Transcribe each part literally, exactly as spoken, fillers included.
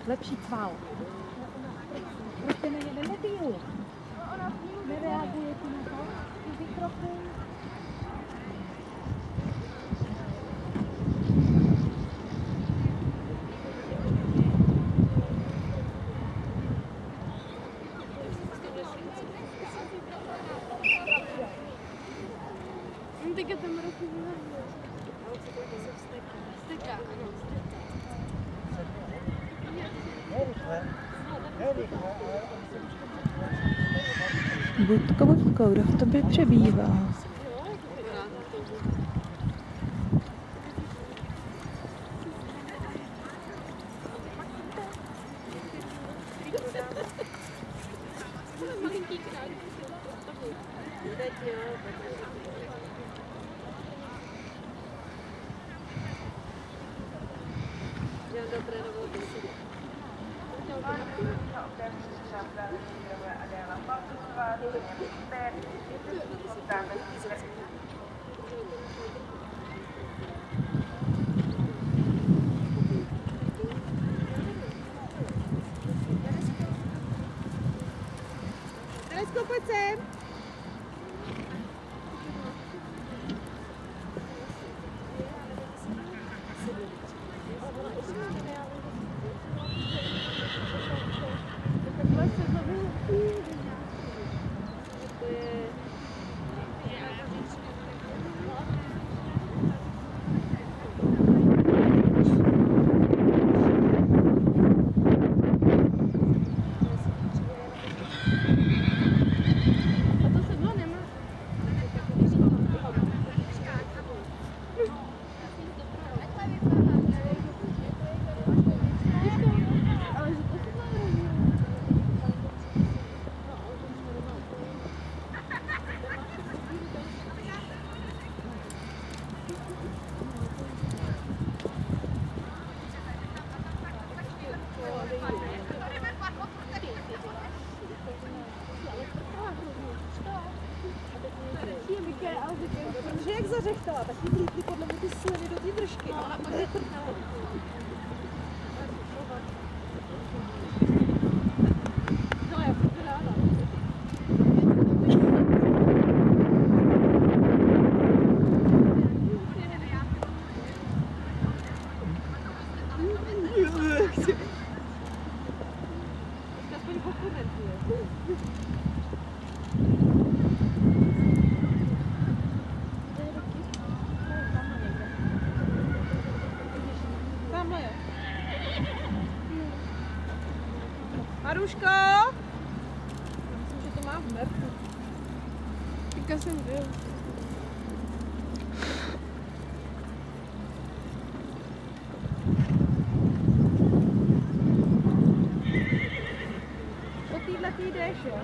lepší cval. Prostě nejede nebíju. Nereaguje ti na to, ty vykroky. Teďka tam roky vyhleduje. Ale co to se vsteká? Vsteká, ano, vsteká. Budko, Budko, kdo v tobě přebývá? Malinký králík. Teď jo, já dobré novou děsi. Teresko, pojď sem. Protože jak zařechtala, tak jí vlítly podle mě ty sliny do té držky. No, a pak je trhnala. No, já bych to ráda. To aspoň pokomentuje. Maruško! Myslím, že to má v merku. Teďka jsem byl. Po týhletý jdeš, jo?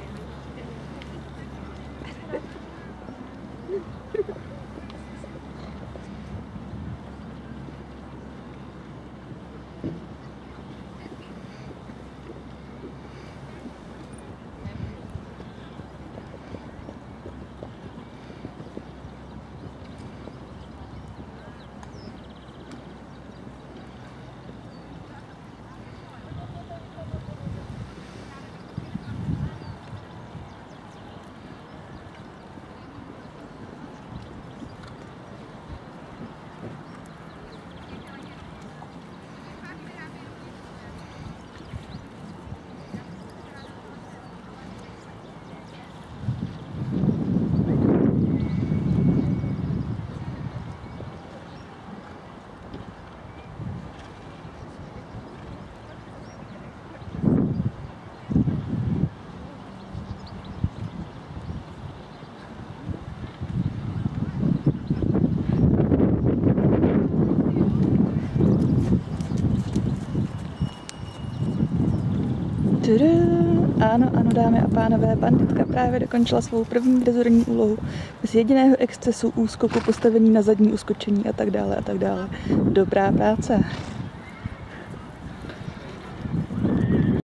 Ano, ano, dámy a pánové, banditka právě dokončila svou první drezurní úlohu bez jediného excesu, úskoku, postavení na zadní uskočení a tak dále a tak dále. Dobrá práce.